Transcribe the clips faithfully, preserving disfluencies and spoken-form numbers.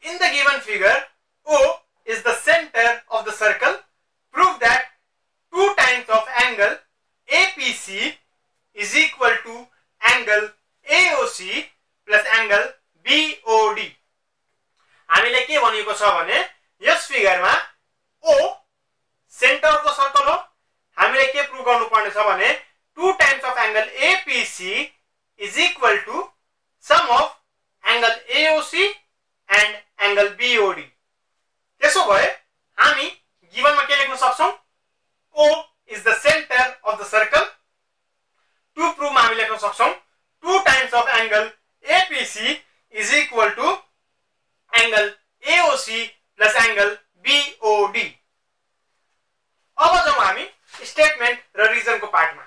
In the given figure, O is the center of the circle. Prove that two times of angle A P C is equal to angle A O C plus angle B O D. हामीले के भनेको छ भने यस फिगरमा O centre of the circle हो. हामीले के प्रुभ गर्नुपर्ने छ भने two times of angle A P C is equal to sum of angle A O C and angle B O D. त्यसो भए हामी गिभनमा के लेख्न सक्छौं? O is the center of the circle. To prove हामी लेख्न सक्छौं two times of angle A P C is equal to angle A O C plus angle B O D. अब जाउँ हामी स्टेटमेन्ट र रिजनको पार्टमा.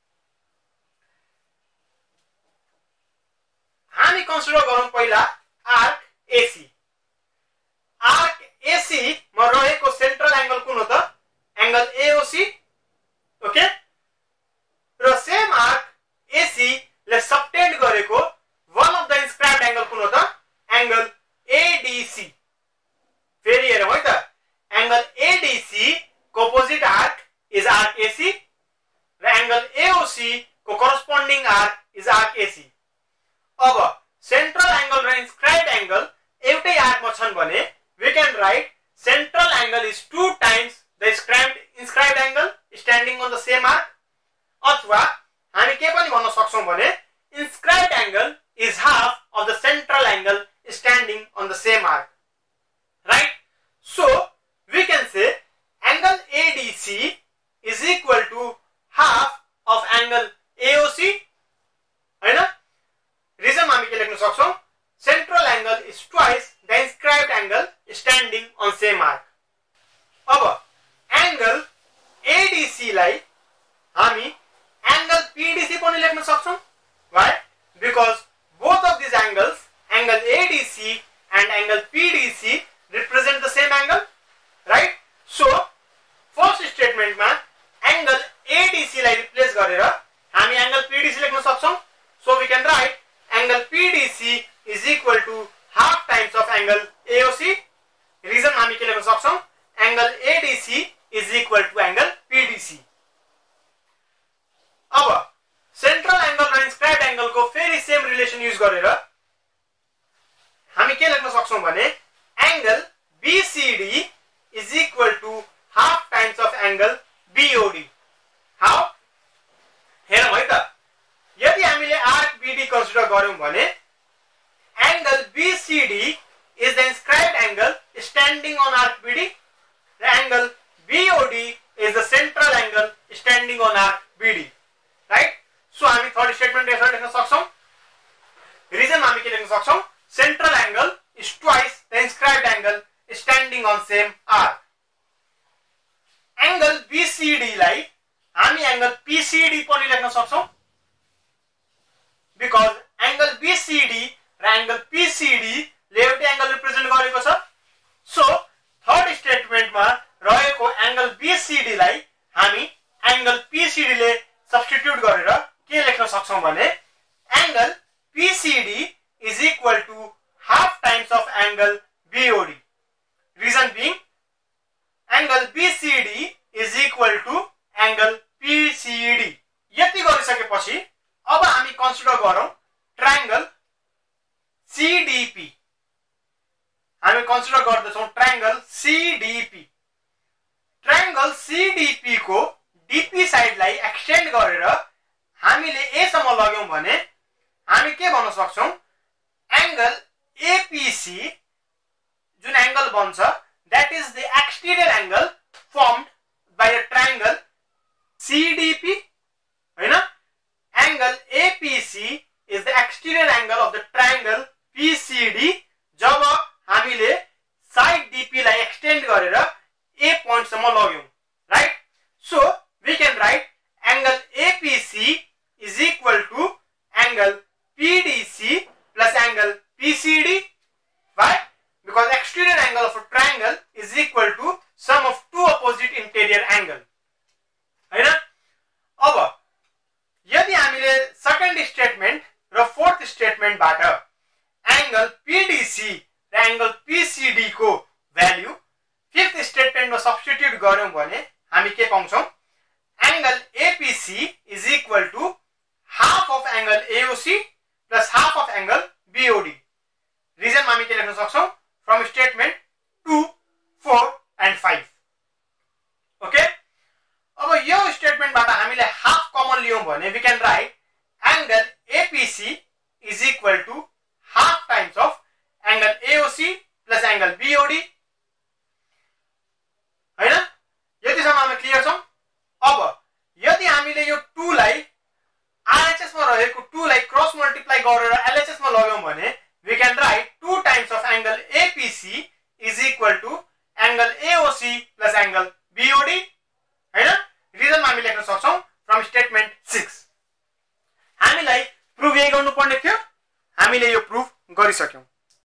हामी कन्सिडर गरौँ पहिला आर्क एसी. आर्क एसी मा रहेको सेन्ट्रल एंगल कुन हो त? Angle A O C. Okay. र सेम आर्क एसी ले सबटेन्ड गरेको one of the inscribed angle कुन हो त? Angle A D C. फेरि हेरौँ है त. एंगल A D C को opposite arc is arc A C र एंगल A O C को corresponding arc is arc A C. अब सेन्ट्रल एंगल र इन्स्क्राइब्ड एंगल एउटै आर्कमा छन् भने we can write central angle is two times the inscribed inscribed angle standing on the same arc. अथवा हामी के पनि भन्न सक्छौं भने inscribed angle is half of the central angle standing on the same arc. Right? So we can say angle A D C is equal to half of angle A O C. हैन? Reason हामी के लेख्न सक्छौं? Central angle is twice the inscribed angle standing on same arc. अब angle A D C लाई हामी angle P D C पनि लेख्न सक्छौं. Why? Because both of these angles, angle A D C and angle P D C represent the same angle. Right? So first statement मा angle A D C लाई replace गरेर हामी angle P D C लेख्न सक्छौं. So we can write angle P D C is equal to half times of angle A O C. Reason हामी के लेख्न सक्छौं? Angle A D C is equal to angle P D C. अब central angle र inscribed angle को फेरि same relation use गरेर हामी के लेख्न सक्छौं भने angle B C D is equal to half times of angle B O D. How? हेरौँ है त. यदि हामीले आर्क B D कन्सिडर गर्यौं भने angle B C D is the inscribed angle standing on arc B D. The angle B O D is the central angle standing on arc B D. Right? So हामी third statement यसरी लेख्न सक्छौं. Reason हामी के लेख्न सक्छौं? Central angle is twice the inscribed angle standing on same arc. Angle B C D लाई हामी angle P C D पनि लेख्न सक्छौं. Because angle B C D र angle P C D ले एउटै एंगल रिप्रेजेन्ट गरेको छ. So थर्ड स्टेटमेन्टमा रहेको एंगल B C D लाई हामी एंगल P C D ले सब्स्टिट्युट गरेर के लेख्न सक्छौं भने एंगल P C D is equal to half times of angle B O D. Reason being angle B C D is equal to angle P C D. यति गरिसकेपछि अब हामी कन्सिडर गरौं ट्रायंगल C D P. हामी consider गर्दैछौं triangle C D P. Triangle C D P को D P side लाई extend गरेर हामीले A सम्म लग्यौं भने हामी के भन्न सक्छौं? एंगल A P C जुन एंगल बन्छ that is the exterior angle formed by a triangle C D P. हैन? Angle A P C is the exterior angle of the triangle P C D. जब हामीले side D P लाई extend गरेर A point सम्म लग्यौं. Right? So we can write angle A P C is equal to angle P D C plus angle P C D. Why? Because exterior angle of a triangle is equal to sum of two opposite interior angle. हैन? अब यदि हामीले second statement र fourth स्टेटमेन्टबाट angle P D C र angle PCD को value fifth स्टेटमेन्टमा substitute गर्यौं भने हामी के पाउँछौं angle APC is equal to half of angle AOC plus half of angle BOD reason हामी के लेख्न सक्छौं from statement two four and five okay अब यो स्टेटमेन्टबाट हामीले हाफ कमन लियौं भने we can write angle APC is equal to half times of angle AOC plus angle BOD